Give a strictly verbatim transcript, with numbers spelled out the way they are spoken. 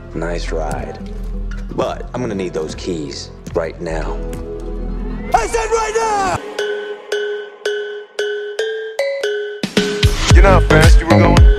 Nice ride. But I'm gonna need those keys right now. I said right now! You know how fast you were going?